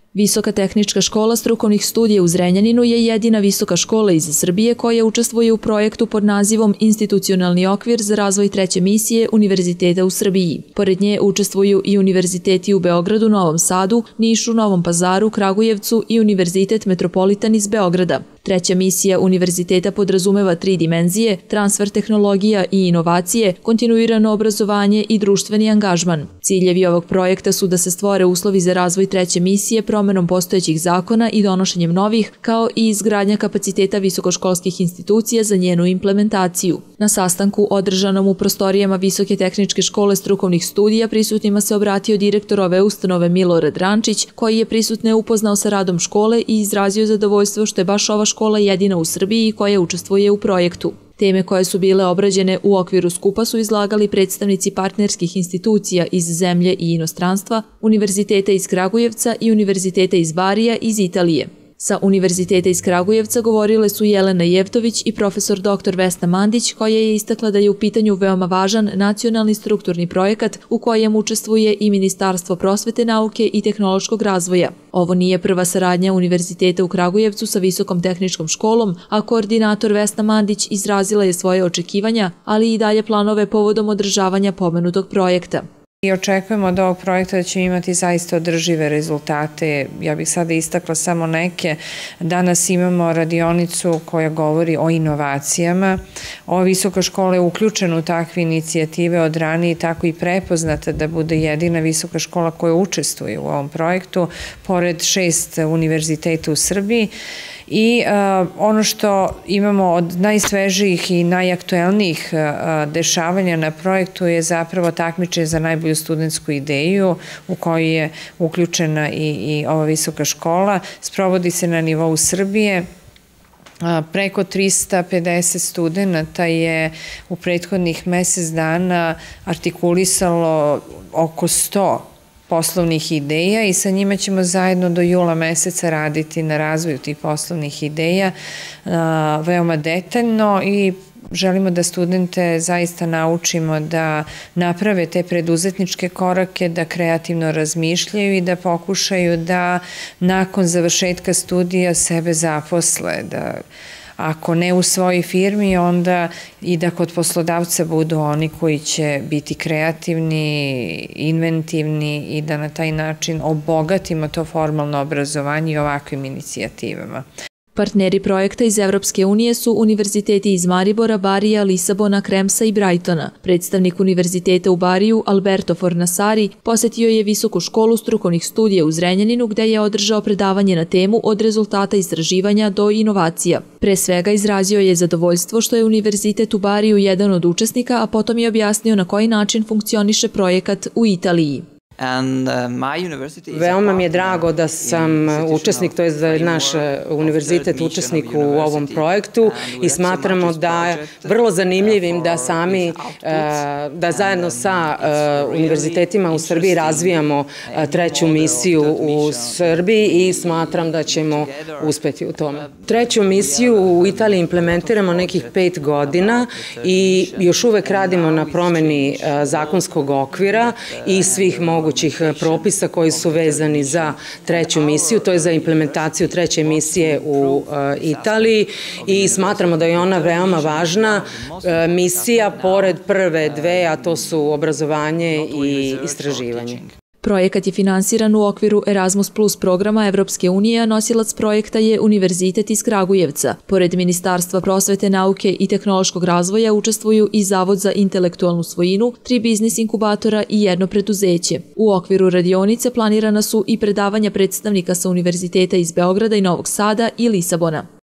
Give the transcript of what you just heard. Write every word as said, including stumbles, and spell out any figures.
Visoka tehnička škola strukovnih studija u Zrenjaninu je jedina visoka škola iz Srbije koja učestvuje u projektu pod nazivom Institucionalni okvir za razvoj treće misije Univerziteta u Srbiji. Pored nje učestvuju i univerziteti u Beogradu, Novom Sadu, Nišu, Novom Pazaru, Kragujevcu i Univerzitet Metropolitan iz Beograda. Treća misija univerziteta podrazumeva tri dimenzije: transfer tehnologija i inovacije, kontinuirano obrazovanje i društveni angažman. Ciljevi ovog projekta su da se stvore uslovi za razvoj treće misije promenom postojećih zakona i donošenjem novih, kao i izgradnja kapaciteta visokoškolskih institucija za njenu implementaciju. Na sastanku održanom u prostorijama Visoke tehničke škole strukovnih studija prisutnima se obratio direktor ove ustanove Milorad Rančić, koji je prisutne upoznao sa radom škole i izrazio zadovoljstvo što je baš ova škola jedina u Srbiji koja učestvuje u projektu. Teme koje su bile obrađene u okviru skupa su izlagali predstavnici partnerskih institucija iz zemlje i inostranstva, Univerziteta iz Kragujevca i Univerziteta iz Barija iz Italije. Sa Univerziteta iz Kragujevca govorile su Jelena Jevtović i profesor doktor Vesna Mandić, koja je istakla da je u pitanju veoma važan nacionalni strukturni projekat u kojem učestvuje i Ministarstvo prosvete, nauke i tehnološkog razvoja. Ovo nije prva saradnja Univerziteta u Kragujevcu sa Visokom tehničkom školom, a koordinator Vesna Mandić izrazila je svoje očekivanja, ali i dalje planove povodom održavanja pomenutog projekta. I očekujemo od ovog projekta da će imati zaista održive rezultate. Ja bih sada istakla samo neke. Danas imamo radionicu koja govori o inovacijama. Ova visoka škola je uključena u takve inicijative od ranije, tako i prepoznata da bude jedina visoka škola koja učestvuje u ovom projektu, pored šest univerziteta u Srbiji. I ono što imamo od najsvežijih i najaktuelnijih dešavanja na projektu je zapravo takmičenje za najbolju studentsku ideju u kojoj je uključena i ova visoka škola. Sprovodi se na nivou Srbije. Preko trista pedeset studenta je u prethodnih mesec dana artikulisalo oko sto poslovnih ideja i sa njima ćemo zajedno do jula meseca raditi na razvoju tih poslovnih ideja veoma detaljno i želimo da studente zaista naučimo da naprave te preduzetničke korake, da kreativno razmišljaju i da pokušaju da nakon završetka studija sebe zaposle, da ako ne u svojoj firmi, onda i da kod poslodavca budu oni koji će biti kreativni, inventivni i da na taj način obogatimo to formalno obrazovanje i ovakvim inicijativama. Partneri projekta iz Evropske unije su univerziteti iz Maribora, Barija, Lisabona, Kremsa i Brajtona. Predstavnik univerziteta u Bariju, Alberto Fornasari, posetio je Visoku školu strukovnih studija u Zrenjaninu gde je održao predavanje na temu od rezultata istraživanja do inovacija. Pre svega izrazio je zadovoljstvo što je univerzitet u Bariju jedan od učesnika, a potom je objasnio na koji način funkcioniše projekat u Italiji. Veoma mi je drago da sam učesnik, to je da je naš univerzitet učesnik u ovom projektu i smatramo da je vrlo zanimljivim da sami, da zajedno sa univerzitetima u Srbiji razvijamo treću misiju u Srbiji i smatram da ćemo uspeti u tome. Treću misiju u Italiji implementiramo nekih pet godina i još uvek radimo na promeni zakonskog okvira i svih mogućih propisa koji su vezani za treću misiju, to je za implementaciju treće misije u Italiji i smatramo da je ona veoma važna misija pored prve dve, a to su obrazovanje i istraživanje. Projekat je finansiran u okviru Erasmus plus programa Evropske unije, a nosilac projekta je Univerzitet iz Kragujevca. Pored Ministarstva prosvete, nauke i tehnološkog razvoja učestvuju i Zavod za intelektualnu svojinu, tri biznis inkubatora i jedno preduzeće. U okviru radionice planirana su i predavanja predstavnika sa univerziteta iz Beograda i Novog Sada i Lisabona.